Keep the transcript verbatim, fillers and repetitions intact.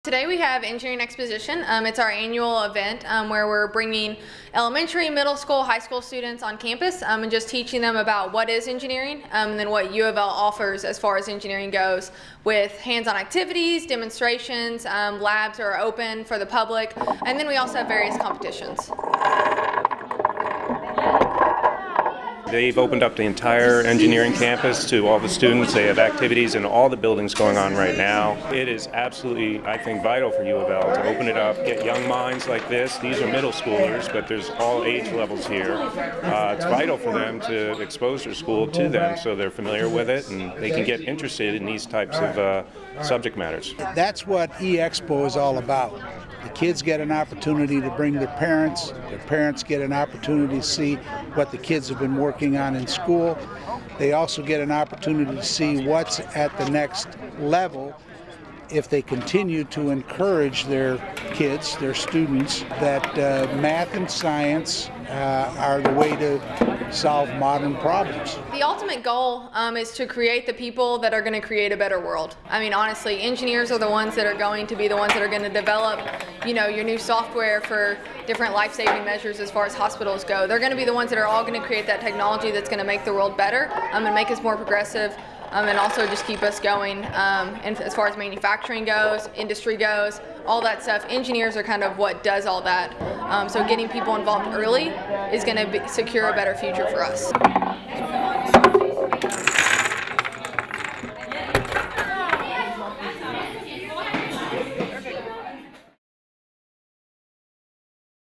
Today we have Engineering Exposition. Um, it's our annual event um, where we're bringing elementary, middle school, high school students on campus um, and just teaching them about what is engineering um, and then what U of L offers as far as engineering goes, with hands-on activities, demonstrations, um, labs are open for the public, and then we also have various competitions. They've opened up the entire engineering campus to all the students. They have activities in all the buildings going on right now. It is absolutely, I think, vital for U of L to open it up, get young minds like this. These are middle schoolers, but there's all age levels here. Uh, it's vital for them to expose their school to them so they're familiar with it and they can get interested in these types of uh, subject matters. That's what E-Expo is all about. The kids get an opportunity to bring their parents, their parents get an opportunity to see what the kids have been working on in school. They also get an opportunity to see what's at the next level if they continue to encourage their kids, their students, that uh, math and science uh, are the way to solve modern problems. The ultimate goal um, is to create the people that are going to create a better world. I mean, honestly, engineers are the ones that are going to be the ones that are going to develop, you know, your new software for different life-saving measures as far as hospitals go. They're going to be the ones that are all going to create that technology that's going to make the world better um, and make us more progressive. Um, and also just keep us going. Um, and as far as manufacturing goes, industry goes, all that stuff, engineers are kind of what does all that. Um, so getting people involved early is going to secure a better future for us.